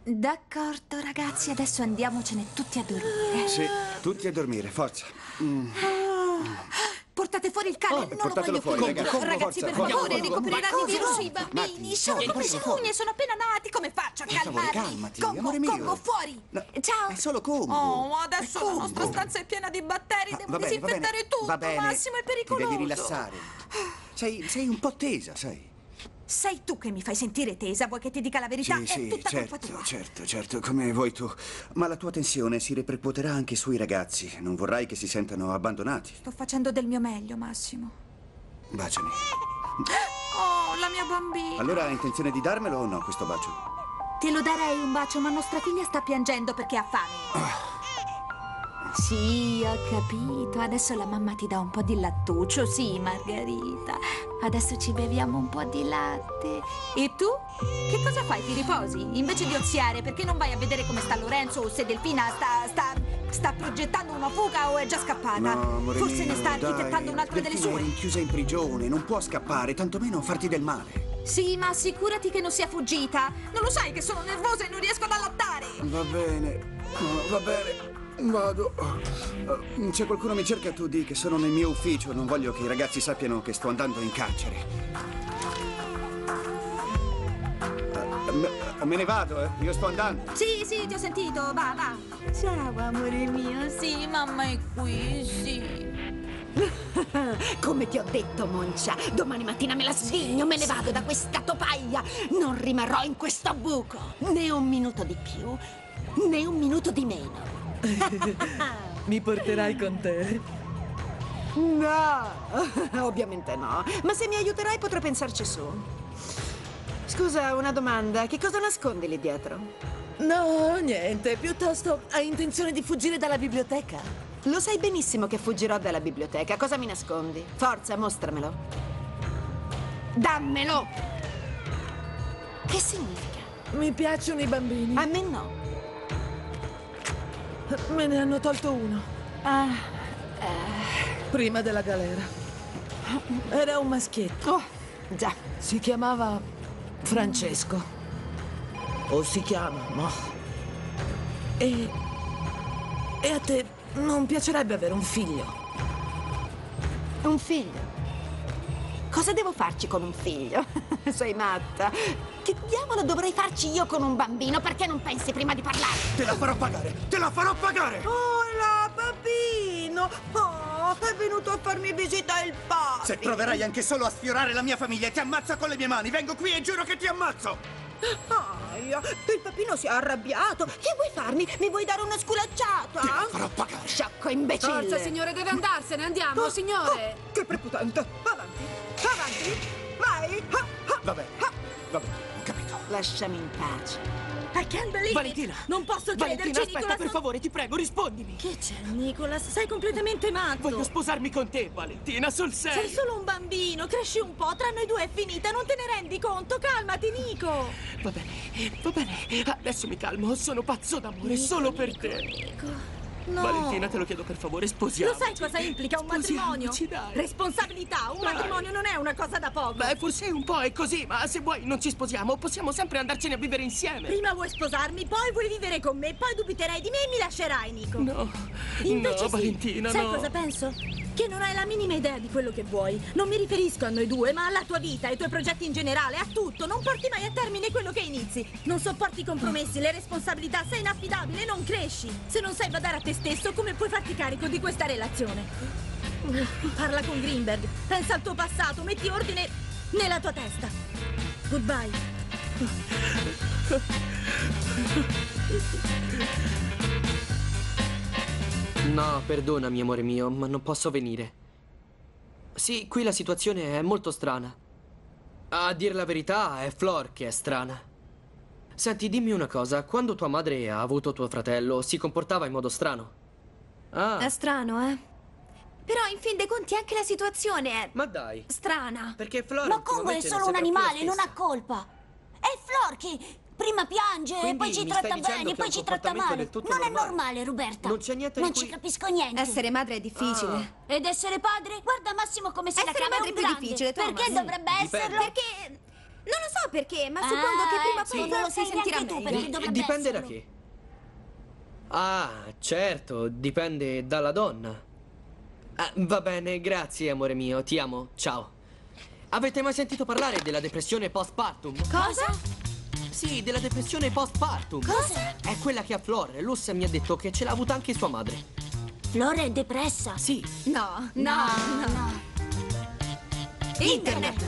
D'accordo, ragazzi, adesso andiamocene tutti a dormire. Sì, tutti a dormire, forza. Portate fuori il cane, non lo portatelo voglio fuori, più. raga. Ragazzi, Forza, per forza, favore, forza. ricopriranno Ma i virus cosa? i bambini. Matti, Sono no, come portatelo spugne, sono appena nati. Come faccio a Per favore, calmarli? calmati, Congo, amore mio. Congo, fuori. No, Ciao. è solo Congo. Oh, adesso È la Congo. nostra stanza è piena di batteri. Devo Va bene, disinfettare tutto. va bene. Massimo, è Ti pericoloso. devi rilassare. Sei un po' tesa, sai. Sei tu che mi fai sentire tesa. Vuoi che ti dica la verità? Sì, È tutta colpa certo, tua. certo, come vuoi tu. Ma la tua tensione si ripercuoterà anche sui ragazzi. Non vorrai che si sentano abbandonati. Sto facendo del mio meglio, Massimo. Baciami. Oh, la mia bambina. Allora hai intenzione di darmelo o no questo bacio? Te lo darei un bacio, ma nostra figlia sta piangendo perché ha fame. Sì, ho capito. Adesso la mamma ti dà un po' di lattuccio. Sì, Margherita. Adesso ci beviamo un po' di latte. E tu? Che cosa fai? Ti riposi? Invece di oziare, perché non vai a vedere come sta Lorenzo o se Delfina sta progettando una fuga o è già scappata? No, amore Forse mio, ne sta architettando dai. un'altra delle Delfina sue. è rinchiusa in prigione, non può scappare, tantomeno farti del male. Sì, ma assicurati che non sia fuggita. Non lo sai che sono nervosa e non riesco ad allattare. Va bene, va bene. Vado. Se qualcuno mi cerca, tu di che sono nel mio ufficio. Non voglio che i ragazzi sappiano che sto andando in carcere. Me ne vado, eh. Io sto andando. Sì, ti ho sentito. Va, va. Ciao, amore mio. Sì, mamma è qui, sì. Come ti ho detto, Moncia, domani mattina me la svigno, me ne vado da questa topaia. Non rimarrò in questo buco. Né un minuto di più, né un minuto di meno. Mi porterai con te? No, ovviamente no. Ma se mi aiuterai potrò pensarci su. Scusa, una domanda. Che cosa nascondi lì dietro? No, niente. Piuttosto hai intenzione di fuggire dalla biblioteca? Lo sai benissimo che fuggirò dalla biblioteca. Cosa mi nascondi? Forza, mostramelo. Dammelo! Che significa? Mi piacciono i bambini. A me no. Me ne hanno tolto uno. Prima della galera. Era un maschietto. Oh, già. Si chiamava Francesco. O si chiama, no? E a te non piacerebbe avere un figlio? Un figlio? Cosa devo farci con un figlio? Sei matta. Che diavolo dovrei farci io con un bambino? Perché non pensi prima di parlare? Te la farò pagare! Te la farò pagare! Hola, papino! Oh, è venuto a farmi visita il papi! Se proverai anche solo a sfiorare la mia famiglia, ti ammazzo con le mie mani! Vengo qui e giuro che ti ammazzo! Aia, il papino si è arrabbiato! Che vuoi farmi? Mi vuoi dare una sculacciata? Te la farò pagare! Sciocco imbecille! Forza, signore, deve andarsene, andiamo, signore! Che prepotente! Avanti! Avanti! Vai! Va bene, ho capito. Lasciami in pace. I can't believe it. Valentina! Non posso Valentina, crederci, aspetta, Nicolas. per favore, ti prego, rispondimi! Che c'è, Nicolas? Sei completamente matto. Voglio sposarmi con te, Valentina, sul serio! Sei solo un bambino, cresci un po', tra noi due è finita, non te ne rendi conto? Calmati, Nico! Va bene, adesso mi calmo, sono pazzo d'amore solo per te! Nico. No. Valentina, te lo chiedo per favore, sposiamoci! Lo sai cosa implica un matrimonio? Sposiamoci, dai! Responsabilità, un Dai. matrimonio non è una cosa da poco. Beh, forse un po' è così, ma se vuoi non ci sposiamo, possiamo sempre andarcene a vivere insieme! Prima vuoi sposarmi, poi vuoi vivere con me, poi dubiterai di me e mi lascerai, Nico. No, Invece no, sì. Valentina, Sai no! cosa penso? Che non hai la minima idea di quello che vuoi. Non mi riferisco a noi due, ma alla tua vita, ai tuoi progetti in generale, a tutto. Non porti mai a termine quello che inizi. Non sopporti i compromessi, le responsabilità, sei inaffidabile, non cresci. Se non sai badare a te stesso, come puoi farti carico di questa relazione? Parla con Greenberg, pensa al tuo passato, metti ordine nella tua testa. Goodbye. No, perdonami, amore mio, ma non posso venire. Sì, qui la situazione è molto strana. A dire la verità, è Flor che è strana. Senti, dimmi una cosa, quando tua madre ha avuto tuo fratello, si comportava in modo strano? Ah, È strano, eh? Però in fin dei conti anche la situazione è ma dai, strana. perché Flor Ma Congo è ultimamente solo non un sembra più la animale, non ha stessa. colpa. È Flor che prima piange, Quindi poi ci mi stai tratta dicendo bene, che poi è un ci tratta comportamento male. del tutto Non è normale. normale, Roberta. Non c'è niente di Non cui- ci capisco niente. Essere madre è difficile. Ed essere padre? Guarda Massimo come se la Essere cava, è madre un è più grande. difficile, Thomas. Perché dovrebbe Dipende. esserlo? Perché Non lo so perché, ma suppongo che prima o poi non lo si sai sentirà neanche tu, meglio. perché dovrebbe Dipende da esserlo. chi. Ah, certo, dipende dalla donna. Va bene, grazie, amore mio, ti amo, ciao. Avete mai sentito parlare della depressione postpartum? Cosa? Sì, della depressione postpartum. Cosa? È quella che ha Flor. Luz mi ha detto che ce l'ha avuta anche sua madre. Flora è depressa. Sì. No. Internet.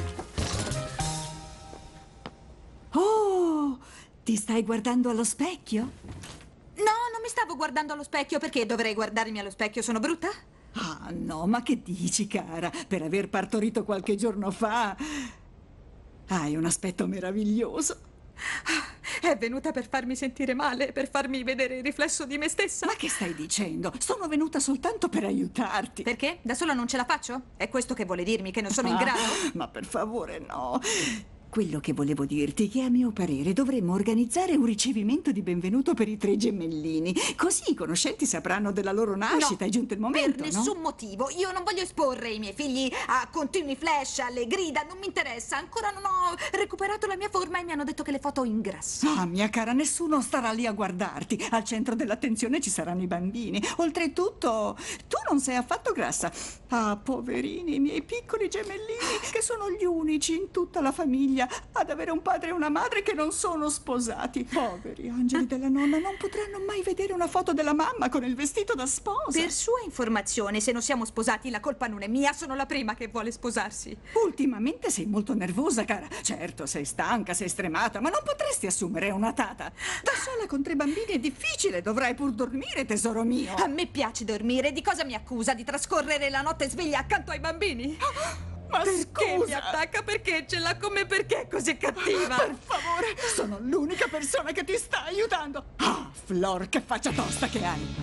Oh, ti stai guardando allo specchio? No, non mi stavo guardando allo specchio. Perché dovrei guardarmi allo specchio? Sono brutta? Ah, no, ma che dici, cara? Per aver partorito qualche giorno fa, hai un aspetto meraviglioso. È venuta per farmi sentire male, per farmi vedere il riflesso di me stessa. Ma che stai dicendo? Sono venuta soltanto per aiutarti. Perché? Da sola non ce la faccio? È questo che vuole dirmi, che non sono in grado? Ma per favore, no. Quello che volevo dirti è che a mio parere dovremmo organizzare un ricevimento di benvenuto per i 3 gemellini. Così i conoscenti sapranno della loro nascita. No, È giunto il momento, per nessun motivo. Io non voglio esporre i miei figli a continui flash, alle grida. Non mi interessa. Ancora non ho recuperato la mia forma e mi hanno detto che le foto ingrasso. Ah, mia cara, nessuno starà lì a guardarti. Al centro dell'attenzione ci saranno i bambini. Oltretutto, tu non sei affatto grassa. Ah, poverini, i miei piccoli gemellini, che sono gli unici in tutta la famiglia ad avere un padre e una madre che non sono sposati. Poveri angeli della nonna, non potranno mai vedere una foto della mamma con il vestito da sposa. Per sua informazione, se non siamo sposati, la colpa non è mia. Sono la prima che vuole sposarsi. Ultimamente sei molto nervosa, cara. Certo, sei stanca, sei stremata, ma non potresti assumere una tata. Da sola con 3 bambini è difficile, dovrai pur dormire, tesoro mio. A me piace dormire. Di cosa mi accusa? Di trascorrere la notte sveglia accanto ai bambini? Ma Perché scusa! mi attacca? Perché ce l'ha con me? Perché è così cattiva? Per favore, sono l'unica persona che ti sta aiutando. Ah, Flor, che faccia tosta che hai.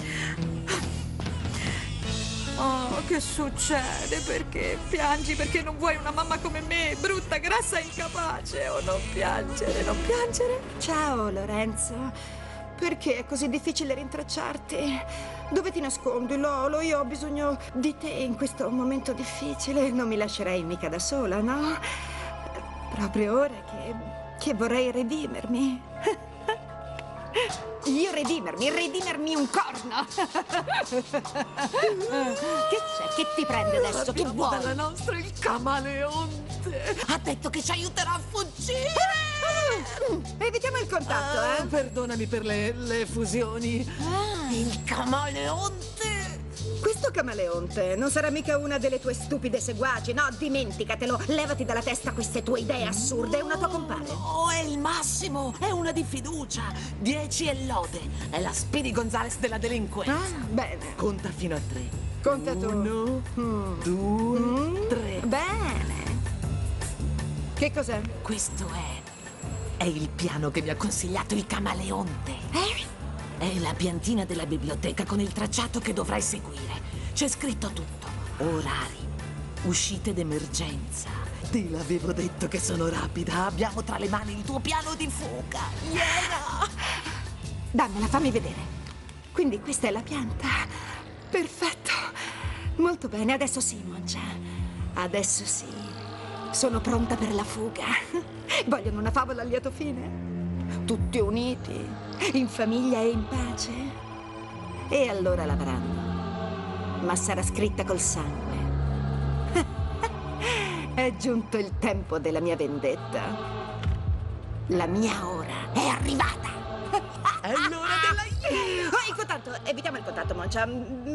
Oh, che succede? Perché piangi? Perché non vuoi una mamma come me? Brutta, grassa e incapace. Oh, non piangere, non piangere. Ciao, Lorenzo. Perché è così difficile rintracciarti? Dove ti nascondi, Lolo? Io ho bisogno di te in questo momento difficile. Non mi lascerei mica da sola, no? Proprio ora che vorrei redimermi. Io redimermi un corno. Che c'è? Che ti prende adesso? Che vuoi? Dalla nostra il camaleonte. Ha detto che ci aiuterà a fuggire. Evitiamo il contatto, Perdonami per le fusioni. Il camaleonte! Questo camaleonte non sarà mica una delle tue stupide seguaci, no? Dimenticatelo! Levati dalla testa queste tue idee assurde, è una tua compare. Oh, è il massimo! È una di fiducia! 10 e lode! È la Speedy Gonzales della delinquenza! Bene. Conta fino a 3. Conta tu. 1, 2, 3. Bene. Che cos'è? Questo è il piano che mi ha consigliato il camaleonte. È la piantina della biblioteca con il tracciato che dovrai seguire. C'è scritto tutto. Orari, uscite d'emergenza. Te l'avevo detto che sono rapida. Abbiamo tra le mani il tuo piano di fuga. Yeah! Dammela, fammi vedere. Quindi questa è la pianta. Perfetto. Molto bene, adesso sì, Moncia. Adesso sì. Sono pronta per la fuga. Vogliono una favola a lieto fine? Tutti uniti, in famiglia e in pace? E allora l'avranno. Ma sarà scritta col sangue. È giunto il tempo della mia vendetta. La mia ora è arrivata. È l'ora della Oh, il contatto, evitiamo il contatto, Moncia.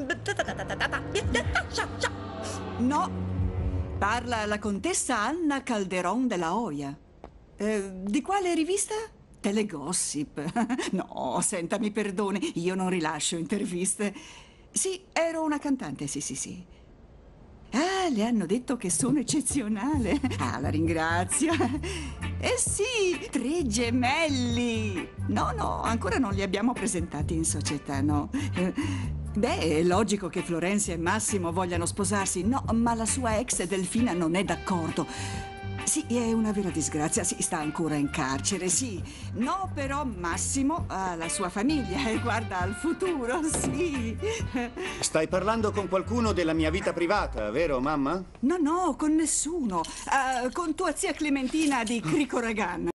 No, parla la contessa Anna Calderon della Hoya. Di quale rivista? Telegossip. No, senta, mi perdoni, io non rilascio interviste. Sì, ero una cantante, sì. Ah, le hanno detto che sono eccezionale. Ah, la ringrazio. Eh sì, 3 gemelli. No, ancora non li abbiamo presentati in società, no. Beh, è logico che Florenzia e Massimo vogliano sposarsi, no, ma la sua ex Delfina non è d'accordo. Sì, è una vera disgrazia. Sì, sta ancora in carcere, sì. No, però Massimo ha la sua famiglia e guarda al futuro, sì. Stai parlando con qualcuno della mia vita privata, vero, mamma? No, no, con nessuno. Con tua zia Clementina di Cricoragan.